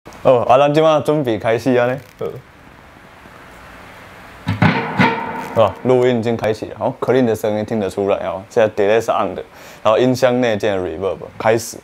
哦，咱即马准备开始啊呢。哦，录音已经开始了，哦，Clean 的声音听得出来哦，现在 delay 是 on 的，然后音箱内建 reverb 开始。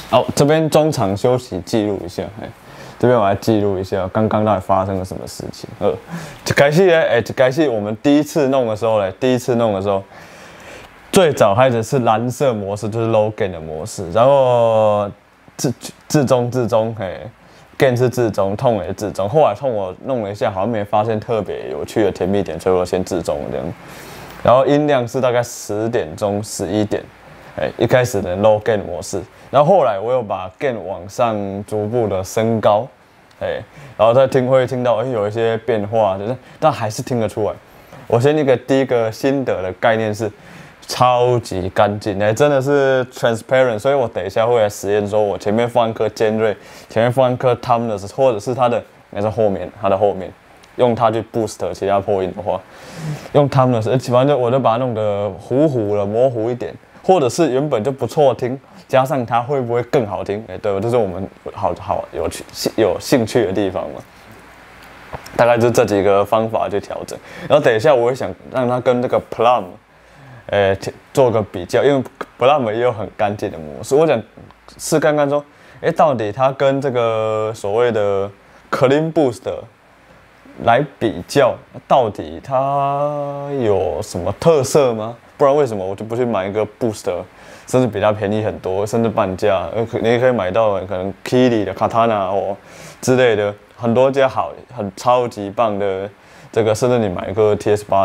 好，这边中场休息记录一下，这边我来记录一下刚刚到底发生了什么事情。一开始呢，一开始我们第一次弄的时候，最早开始是蓝色模式，就是 low gain 的模式，然后至中，gain 是至中，痛也至中。后来痛我弄了一下，好像没发现特别有趣的甜蜜点，所以我先至中这样。然后音量是大概10点钟、11点，一开始的 low gain 模式。然后后来我又把 gain 往上逐步的升高，然后再会听到有一些变化，但还是听得出来。我先第一个心得的概念是超级干净，真的是 transparent， 所以我等一下会来实验，说我前面放一颗尖锐，前面放一颗 Timeless， 或者是它的后面，用它去 boost 其他破音的话，用 Timeless， 反正我就把它弄得糊糊的、模糊一点，或者是原本就不错听，加上它会不会更好听？对，这是我们有兴趣的地方嘛。大概就是这几个方法去调整，然后等一下我会想让它跟这个 Plum。做个比较，因为 Plum 也有很干净的模式，我想试看看说，到底它跟这个所谓的 Clean Boost 来比较，到底它有什么特色吗？不然为什么我就不去买一个 Boost， 甚至比它便宜很多，甚至半价？你也可以买到可能 Kili 的 Katana 之类的，很多家很超级棒的这个，甚至你买一个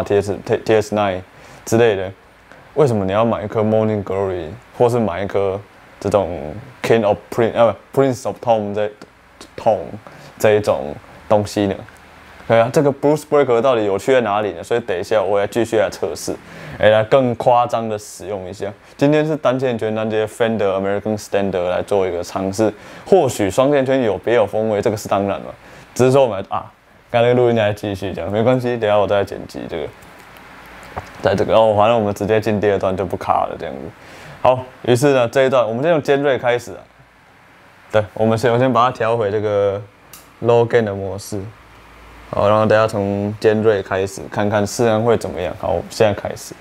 TS8、TS9 之类的。为什么你要买一颗 Morning Glory， 或是买一颗这种 King of Prince of Tom 这一种东西呢？对啊，这个 Boost Breaker 到底有趣在哪里呢？所以等一下我要继续来测试，来更夸张的使用一下。今天是单线圈单接 Fender American Standard 来做一个尝试，或许双线圈有别有风味，这个是当然嘛。只是说我们刚才录音还继续讲，没关系，等一下我再剪辑这个。在这个反正我们直接进第二段就不卡了这样子。好，于是呢这一段我们先用尖锐开始对，我先把它调回这个 low gain 的模式。好，然后等下从尖锐开始，看看试音会怎么样。好，现在开始。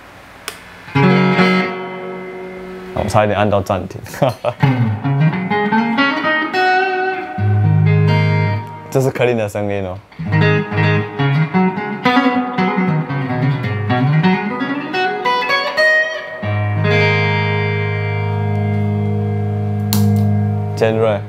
我差一点按到暂停。这是 Clean 的声音哦。尖锐，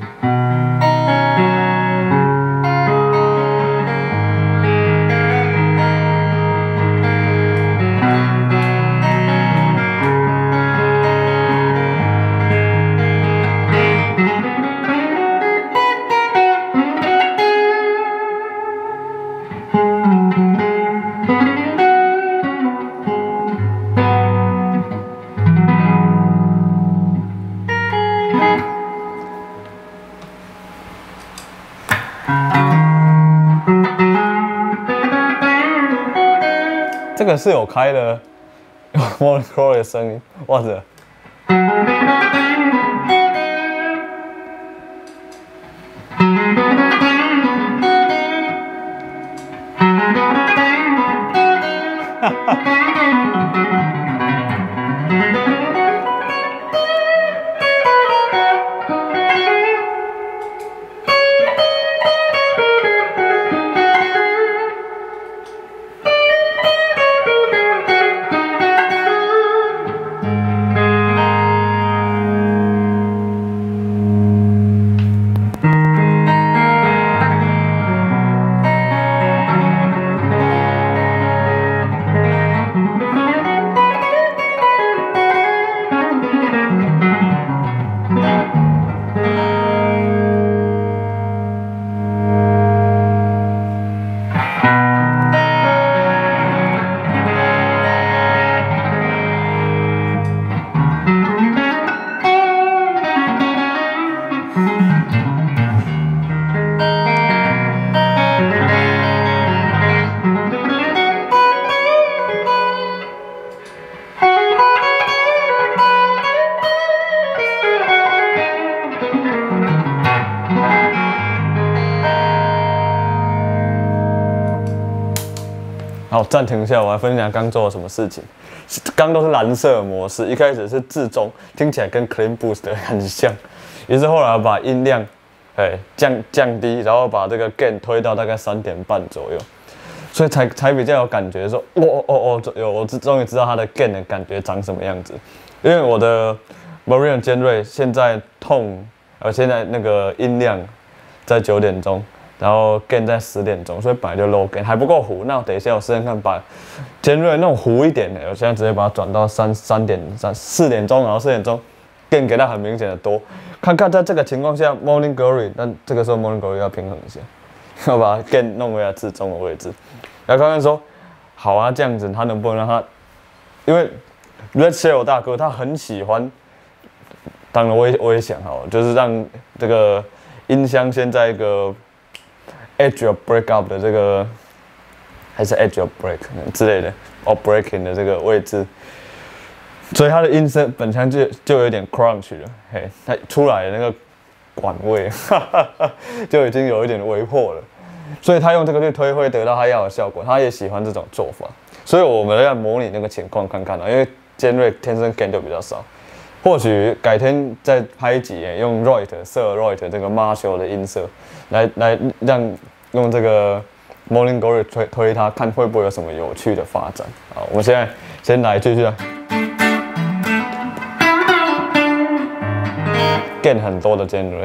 这个是有开的 Morning Glory 的声音，哇塞！ 好，暂停一下，我来分享刚做了什么事情。刚都是蓝色模式，一开始是至中，听起来跟 Clean Boost 很像，于是后来把音量，降低，然后把这个 Gain 推到大概3.5左右，所以才比较有感觉说，我终于知道它的 Gain 的感觉长什么样子。因为我的 Morion 尖锐现在现在那个音量在9点钟。然后 Gain 在10点钟，所以本来就 low Gain 还不够糊。那我等一下我试试看把尖锐那种糊一点的，我现在直接把它转到4点钟，然后4点钟 Gain 给它很明显的多。看看在这个情况下 Morning Glory， 但这个时候 Morning Glory 要平衡一下，要把 Gain 弄回来至中的位置。然后刚刚说，好啊，这样子他能不能让他，因为 Red Shell 大哥他很喜欢，当然我也想好了，就是让这个音箱先在一个edge of break up 的这个，还是 edge of break 之类的 ，or breaking 的这个位置，所以它的音声本身就有点 crunch 了，嘿，它出来的那个管位，就已经有一点微破了，所以他用这个去推会得到他要的效果，他也喜欢这种做法，所以我们要模拟那个情况看看啊，因为尖锐天生 gain 就比较少。或许改天再拍一集，用 Royd 这个 Marshall 的音色，来让用这个 Morning Glory 推它，看会不会有什么有趣的发展。好，我们现在先来继续啊 ，Gain 很多的尖锐。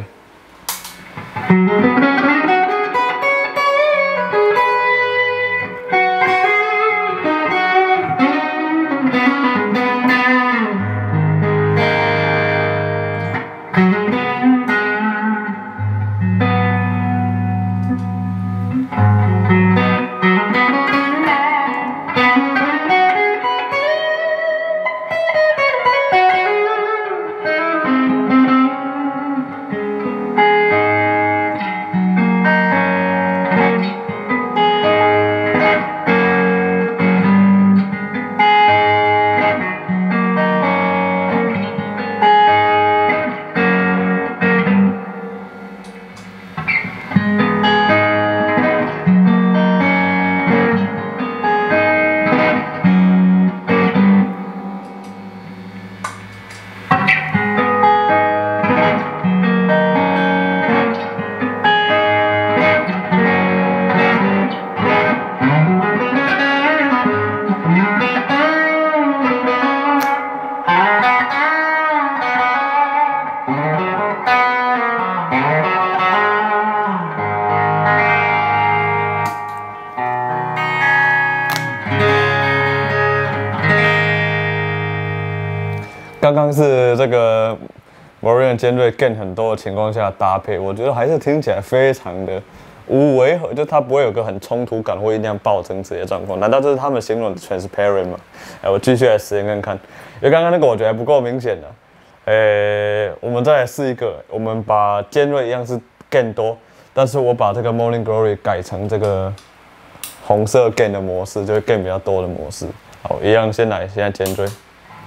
刚刚是这个 Morion 尖锐 Gain 很多的情况下搭配，我觉得还是听起来非常的无违和，就它不会有个很冲突感或音量暴增这些状况。难道这是他们形容的 transparent 吗？我继续来实验看看，因为刚刚那个我觉得还不够明显的。我们再来试一个，我们把尖锐一样是 Gain 多，但是我把这个 Morning Glory 改成这个红色 Gain 的模式，就是 Gain 比较多的模式。好，一样先来，现在尖锐。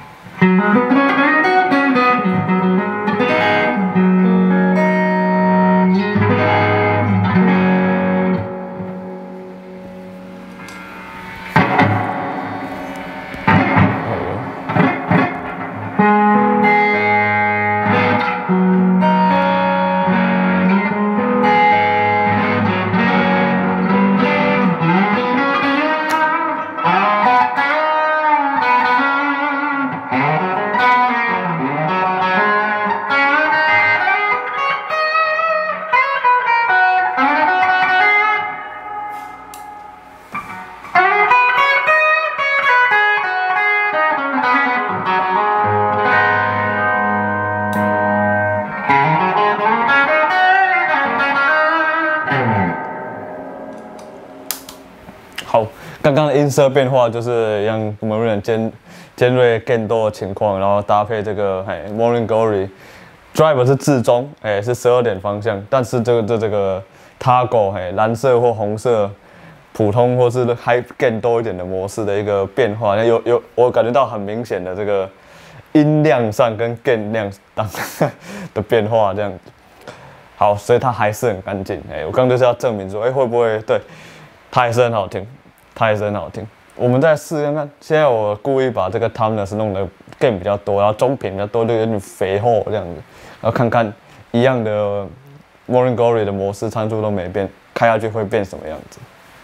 好，刚刚的音色变化就是让 Morion 尖锐 Gain 多的情况，然后搭配这个Morning Glory Drive 是至中，是12点方向，但是这个 Toggle 蓝色或红色普通或是 High Gain 多一点的模式的一个变化，我感觉到很明显的这个音量上跟 Gain 量的变化这样子。好，所以它还是很干净，我刚就是要证明说，会不会对，它还是很好听，它还是很好听。 我们再试看看。现在我故意把这个 Timeless 弄得更比较多，然后中频比较多，就有点肥厚这样子。然后看看一样的 Morning Glory 的模式参数都没变，开下去会变什么样子。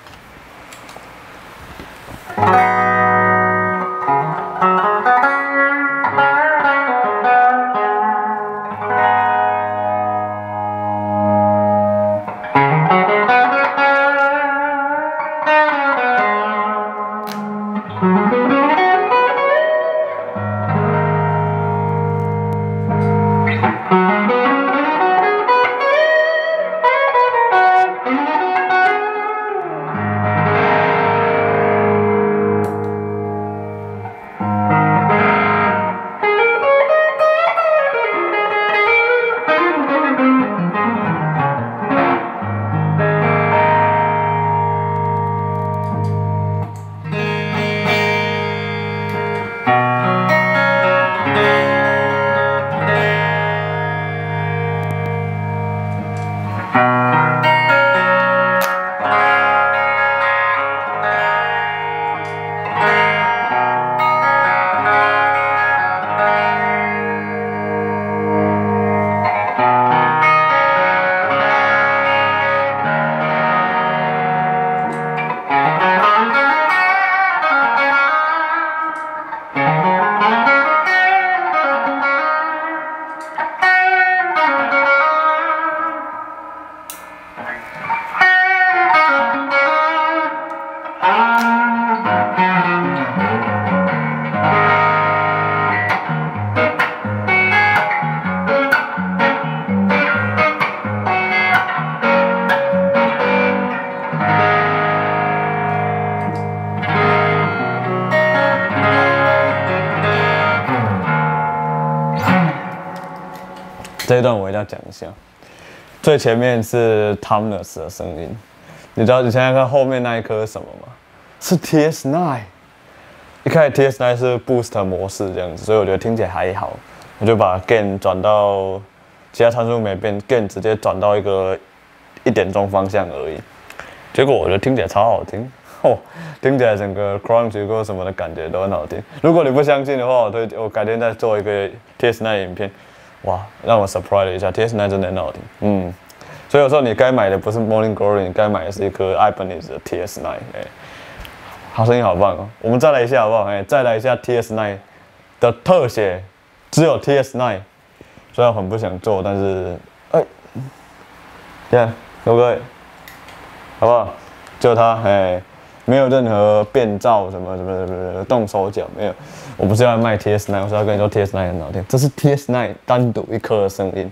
这一段我一定要讲一下，最前面是 Timeless 的声音，你知道你现在看后面那一颗是什么吗？是 TS9。一开始 TS9 是 Boost 模式这样子，所以我觉得听起来还好，我就把 Gain 转到其他参数没变 ，Gain 直接转到一个1点钟方向而已，结果我觉得听起来超好听。听起来整个 crunch 或什么的感觉都很好听。如果你不相信的话，我改天再做一个 TS9 影片。哇，让我 surprise 了一下 ，TS9 真的很好听。所以有时候你该买的不是 Morning Glory， 你该买的是一颗 Ibanez 的 TS9。好声音好棒哦！我们再来一下好不好？再来一下 TS9 的特写，只有 TS9。虽然很不想做，但是各位，好不好？就它，没有任何变噪什么动手脚没有。我不是要卖 TS9， 我是要跟你说 TS9 很好听，这是 TS9 单独一颗的声音。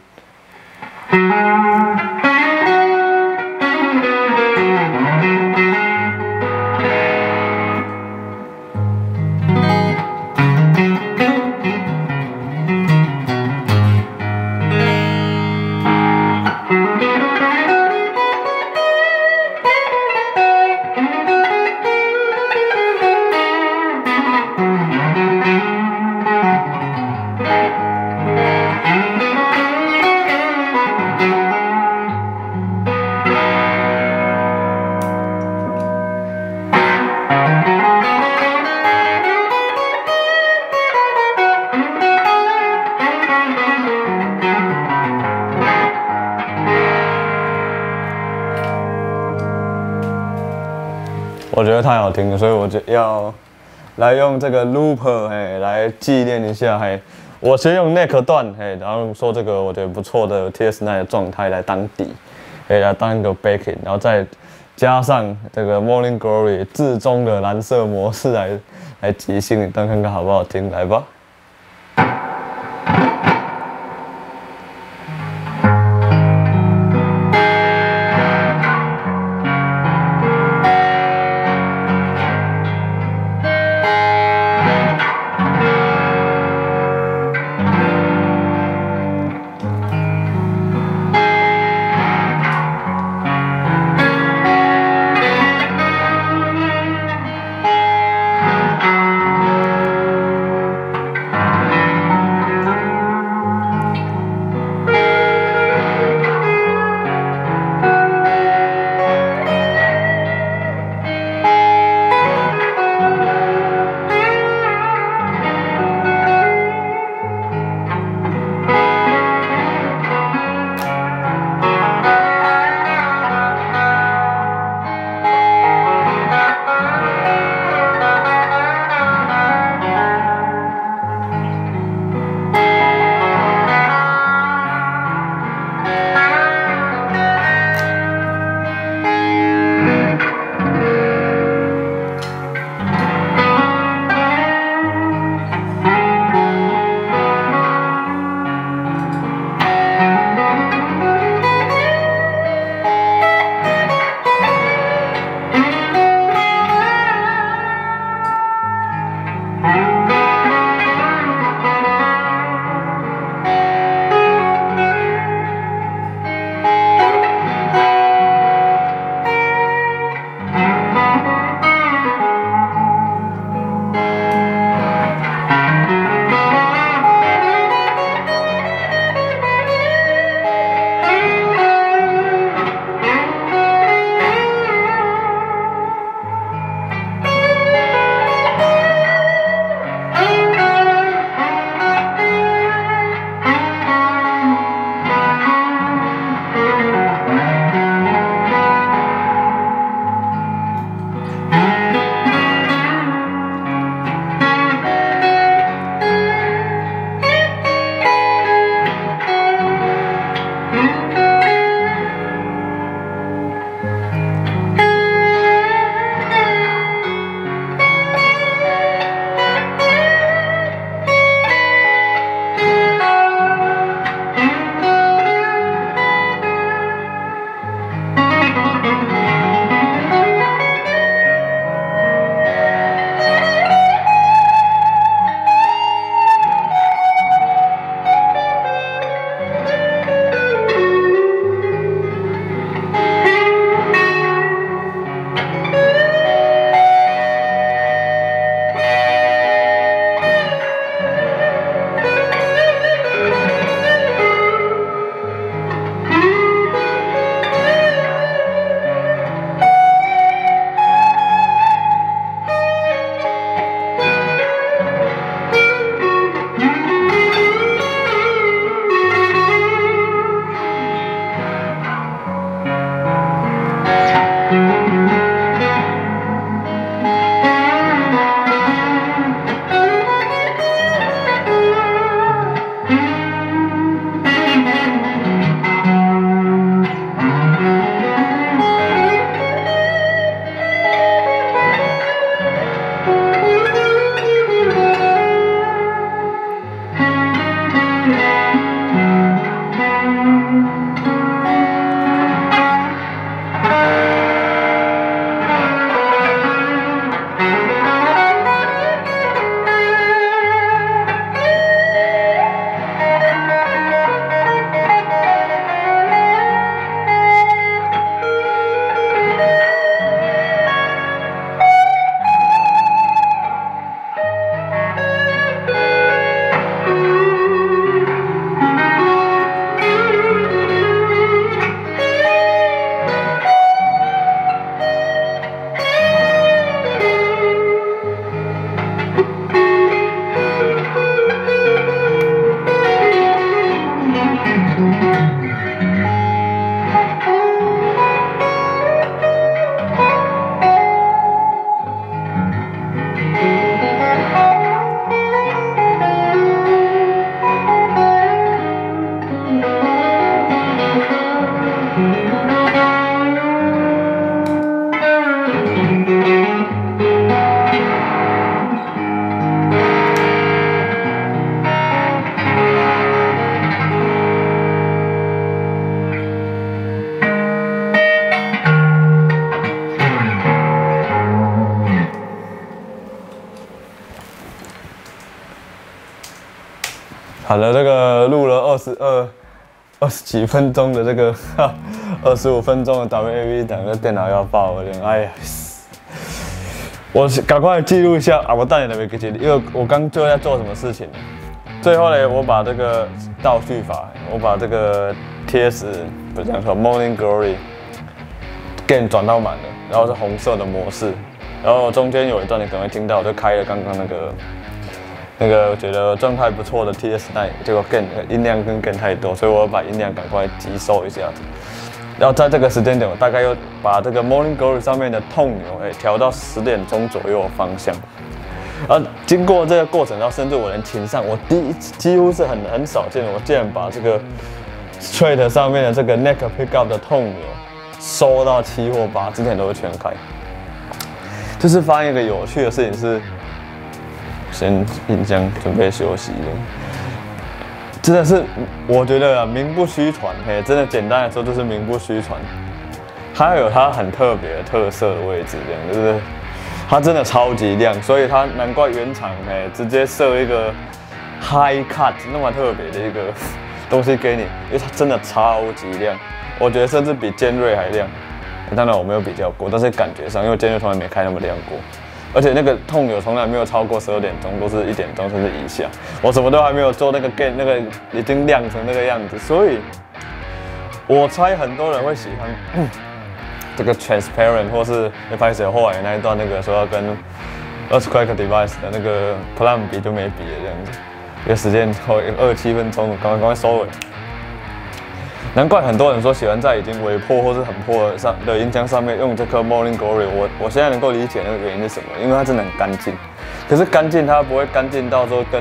我觉得太好听了，所以我就要来用这个 looper 来纪念一下我先用 neck 段然后说这个我觉得不错的 TS9 的状态来当底，来当一个 backing， 然后再加上这个 Morning Glory 至中的蓝色模式来即兴，你当看看好不好听，来吧。 好了，这个录了20几分钟的这个25分钟的 WAV 档，这电脑要爆了，哎呀！我赶快记录一下啊！我带你的没记录，因为我刚最后在做什么事情。最后呢，我把这个倒叙法，我把这个 TS 不是这样说 Morning Glory Gain 转到满了，然后是红色的模式，然后中间有一段你可能会听到，我就开了刚刚那个我觉得状态不错的 TS9， 结果 Gain 音量跟 Gain 太多，所以我把音量赶快急收一下子。然后在这个时间点，我大概又把这个 Morning Glory 上面的痛钮调到10点钟左右的方向。然后经过这个过程，然后甚至我连琴上，我几乎是很少见的，我竟然把这个 Straight 上面的这个 Neck Pickup 的痛钮收到7或8，之前都是全开。就是发现一个有趣的事情是，先音箱准备休息了。真的是，我觉得名不虚传，真的简单来说就是名不虚传。它有它很特别的特色的位置，这样就是它真的超级亮，所以它难怪原厂直接设一个 High Cut 那么特别的一个东西给你，因为它真的超级亮，我觉得甚至比尖锐还亮。当然我没有比较过，但是感觉上，因为尖锐从来没开那么亮过。而且那个痛钮从来没有超过12点钟，都是1点钟甚至以下。我什么都还没有做，那个 gain 那个已经亮成那个样子，所以我猜很多人会喜欢这个 transparent， 或是一开始后来那一段那个说要跟 Earthquake Device 的那个 plan 比就没比了这样子。一个时间后27分钟，赶快收尾。难怪很多人说喜欢在已经微破或是很破的音箱上面用这颗 Morning Glory， 我现在能够理解那个原因是什么，因为它真的很干净。可是干净它不会干净到说跟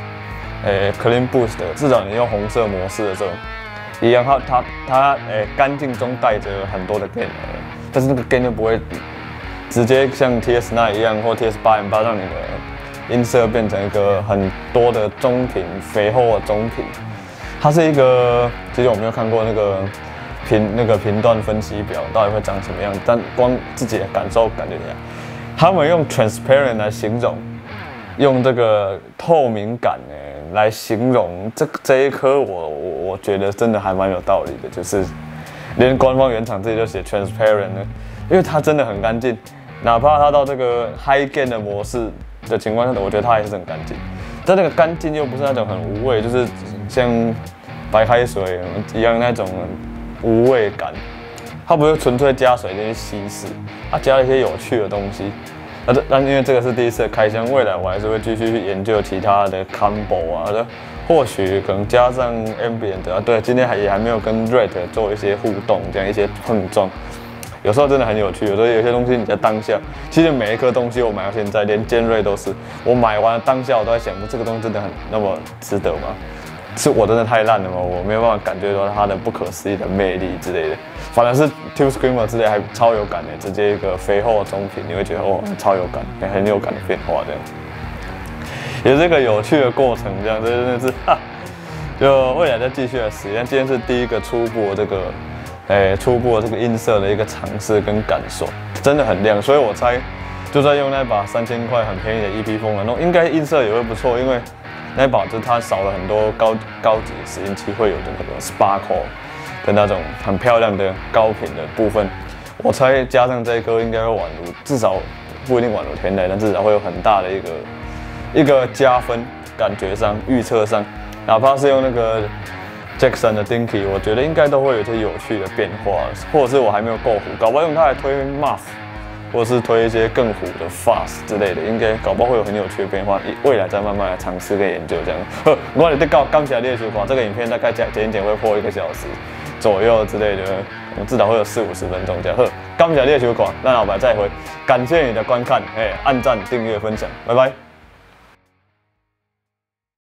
Clean Boost 的，至少你用红色模式的时候一样，它干净中带着很多的 gain， 但是那个 gain 就不会直接像 TS9 一样或 TS8M8 让你的音色变成一个很多的中频肥厚的中频。它是一个，其实我没有看过那个频段分析表到底会长什么样，但光自己的感受感觉怎样？他们用 transparent 来形容，用这个透明感来形容这一颗，我觉得真的还蛮有道理的，就是连官方原厂自己就写 transparent 呢，因为它真的很干净，哪怕它到这个 high gain 的模式的情况下，我觉得它还是很干净。但那个干净又不是那种很无味，就是像白开水一样那种无味感。它不是纯粹加水进去稀释，它加了一些有趣的东西。但因为这个是第一次开箱，未来我还是会继续去研究其他的 combo 啊，或许可能加上 ambient 啊。对，今天也还没有跟 Red 做一些互动，这样一些碰撞。有时候真的很有趣，有时候有些东西你在当下，其实每一颗东西我买到现在，连尖锐都是，我买完当下我都在想，这个东西真的很那么值得吗？是我真的太烂了吗？我没有办法感觉到它的不可思议的魅力之类的，反而是 Tube Screamer 之类还超有感的，直接一个肥厚的中频，你会觉得哦超有感，很有感的变化这样，也是一个有趣的过程，这样这真的是就未来再继续来实验。今天是第一个初步的这个。初步的这个音色的一个尝试跟感受，真的很亮，所以我猜就算用那把3000块很便宜的 EP 风来弄，应该音色也会不错，因为那把就是它少了很多高级拾音器会有的那个 sparkle 的那种很漂亮的高频的部分，我猜加上这一颗应该会宛如，至少不一定宛如天籁，但至少会有很大的一个加分，感觉上预测上，哪怕是用那个。Jackson 的 Dinky， 我觉得应该都会有一些有趣的变化，或者是我还没有够虎，搞不好用它来推 Muff， 或者是推一些更虎的 Fuzz 之类的，应该搞不好会有很有趣的变化，未来再慢慢来尝试跟研究这样。我哋得感謝你的收看，这个影片大概剪一剪会破1个小时左右之类的，至少会有40-50分钟这样。感謝你的收看，咱后摆再會，感謝你的觀看，按讚、訂閱、分享，拜拜。